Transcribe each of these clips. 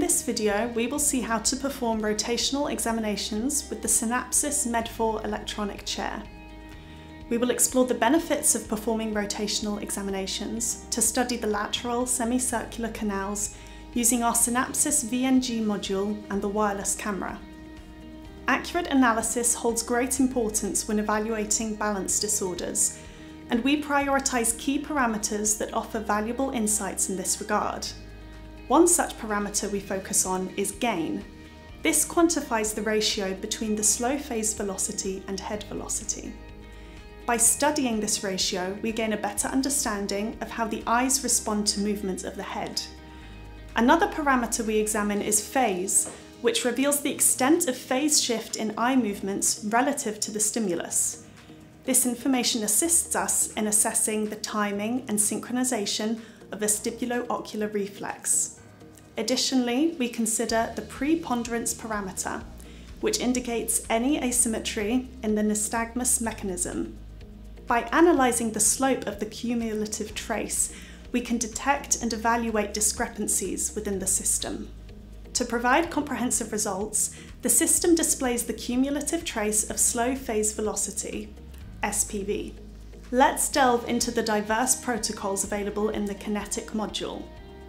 this video, we will see how to perform rotational examinations with the SYNAPSYS MED4 electronic chair. We will explore the benefits of performing rotational examinations to study the lateral semicircular canals using our SYNAPSYS VNG module and the wireless camera. Accurate analysis holds great importance when evaluating balance disorders, and we prioritise key parameters that offer valuable insights in this regard. One such parameter we focus on is gain. This quantifies the ratio between the slow phase velocity and head velocity. By studying this ratio, we gain a better understanding of how the eyes respond to movement of the head. Another parameter we examine is phase, which reveals the extent of phase shift in eye movements relative to the stimulus. This information assists us in assessing the timing and synchronization of vestibulo-ocular reflex. Additionally, we consider the preponderance parameter, which indicates any asymmetry in the nystagmus mechanism. By analysing the slope of the cumulative trace, we can detect and evaluate discrepancies within the system. To provide comprehensive results, the system displays the cumulative trace of slow phase velocity, SPV. Let's delve into the diverse protocols available in the Kinetic module.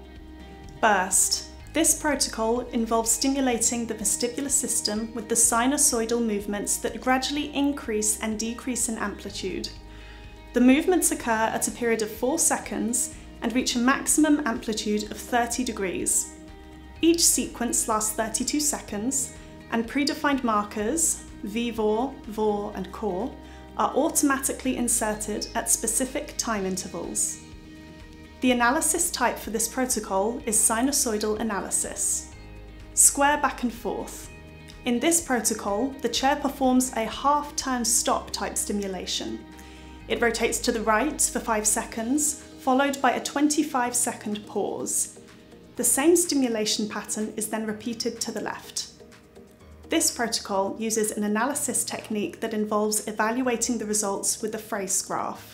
First, this protocol involves stimulating the vestibular system with the sinusoidal movements that gradually increase and decrease in amplitude. The movements occur at a period of 4 seconds and reach a maximum amplitude of 30 degrees. Each sequence lasts 32 seconds, and predefined markers, VVOR, VOR, and CORE, are automatically inserted at specific time intervals. The analysis type for this protocol is sinusoidal analysis. Square back and forth. In this protocol, the chair performs a half-turn stop type stimulation. It rotates to the right for 5 seconds, followed by a 25-second pause. The same stimulation pattern is then repeated to the left. This protocol uses an analysis technique that involves evaluating the results with a phase graph.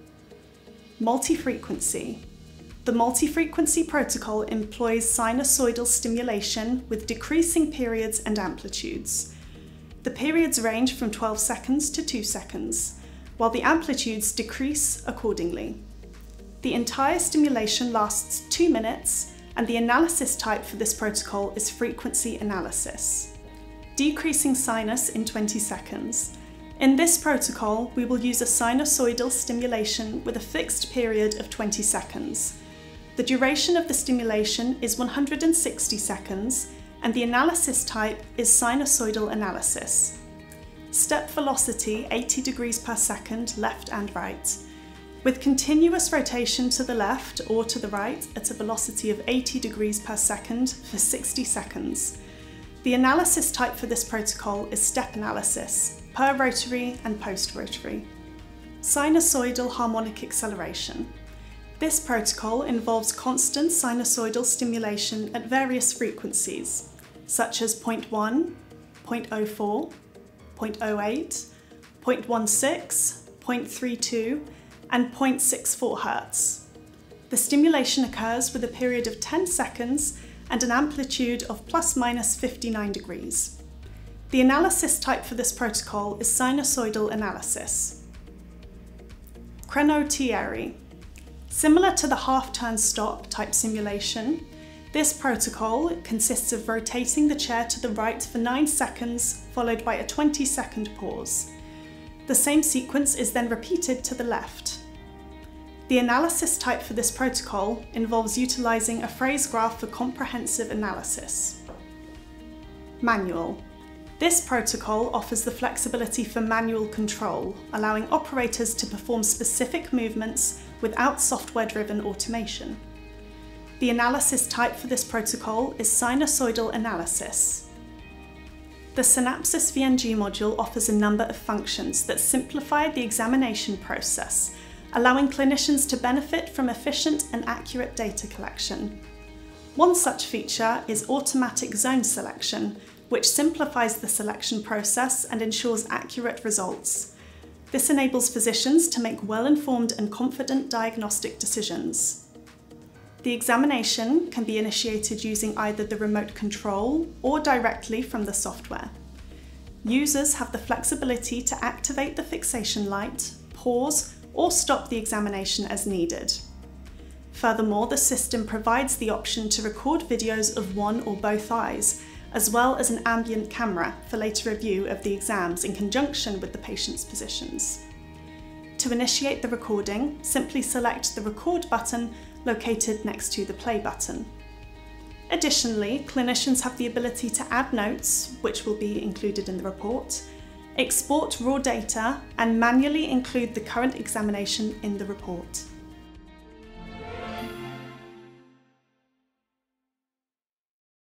Multi-frequency. The multi-frequency protocol employs sinusoidal stimulation with decreasing periods and amplitudes. The periods range from 12 seconds to 2 seconds, while the amplitudes decrease accordingly. The entire stimulation lasts 2 minutes, and the analysis type for this protocol is frequency analysis. Decreasing sinus in 20 seconds. In this protocol, we will use a sinusoidal stimulation with a fixed period of 20 seconds. The duration of the stimulation is 160 seconds, and the analysis type is sinusoidal analysis. Step velocity 80 degrees per second, left and right, with continuous rotation to the left or to the right at a velocity of 80 degrees per second for 60 seconds. The analysis type for this protocol is step analysis, per rotary and post-rotary. Sinusoidal harmonic acceleration. This protocol involves constant sinusoidal stimulation at various frequencies, such as 0.1, 0.04, 0.08, 0.16, 0.32, and 0.64 Hz. The stimulation occurs with a period of 10 seconds and an amplitude of ± 59 degrees. The analysis type for this protocol is sinusoidal analysis. Chronotieri. Similar to the half-turn stop type simulation, this protocol consists of rotating the chair to the right for 9 seconds, followed by a 20-second pause. The same sequence is then repeated to the left. The analysis type for this protocol involves utilising a phase graph for comprehensive analysis. Manual. This protocol offers the flexibility for manual control, allowing operators to perform specific movements without software-driven automation. The analysis type for this protocol is sinusoidal analysis. The SYNAPSYS VNG module offers a number of functions that simplify the examination process, allowing clinicians to benefit from efficient and accurate data collection. One such feature is automatic zone selection, which simplifies the selection process and ensures accurate results. This enables physicians to make well-informed and confident diagnostic decisions. The examination can be initiated using either the remote control or directly from the software. Users have the flexibility to activate the fixation light, pause, or stop the examination as needed. Furthermore, the system provides the option to record videos of one or both eyes, as well as an ambient camera for later review of the exams in conjunction with the patient's positions. To initiate the recording, simply select the record button located next to the play button. Additionally, clinicians have the ability to add notes, which will be included in the report, export raw data, and manually include the current examination in the report.